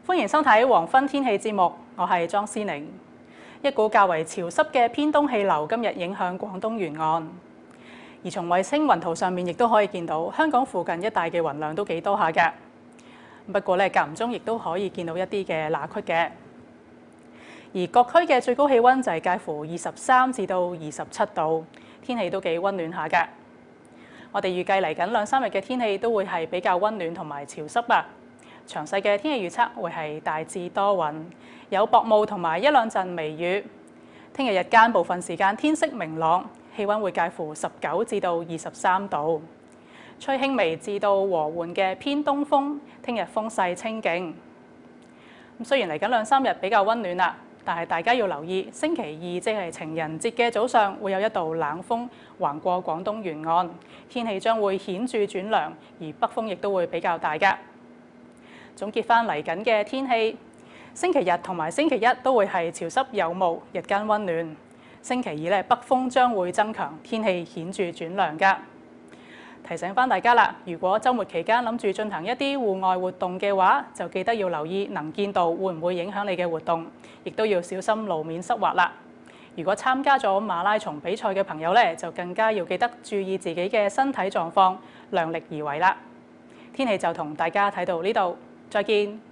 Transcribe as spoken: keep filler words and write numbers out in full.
歡迎收睇黃昏天氣節目，我係莊思寧。一股較為潮濕嘅偏東氣流今日影響廣東沿岸，而從衛星雲圖上面亦都可以見到香港附近一帶嘅雲量都幾多下嘅。不過咧，間唔中亦都可以見到一啲嘅罅隙嘅。而各區嘅最高氣温就係介乎二十三至到二十七度，天氣都幾温暖下嘅。我哋預計嚟緊兩三日嘅天氣都會係比較温暖同埋潮濕啊。詳細嘅天氣預測會係大致多雲，有薄霧同埋一兩陣微雨。聽日日間部分時間天色明朗，氣温會介乎十九至到二十三度，吹輕微至到和緩嘅偏東風。聽日風勢清勁。咁雖然嚟緊兩三日比較温暖啦，但係大家要留意，星期二即係情人節嘅早上會有一道冷風橫過廣東沿岸，天氣將會顯著轉涼，而北風亦都會比較大㗎。總結翻嚟緊嘅天氣，星期日同埋星期一都會係潮濕有霧，日間温暖。星期二咧，北風將會增強，天氣顯著轉涼㗎。提醒翻大家啦，如果週末期間諗住進行一啲戶外活動嘅話，就記得要留意能見度會唔會影響你嘅活動，亦都要小心路面濕滑啦。如果參加咗馬拉松比賽嘅朋友咧，就更加要記得注意自己嘅身體狀況，量力而為啦。天氣就同大家睇到呢度。再見。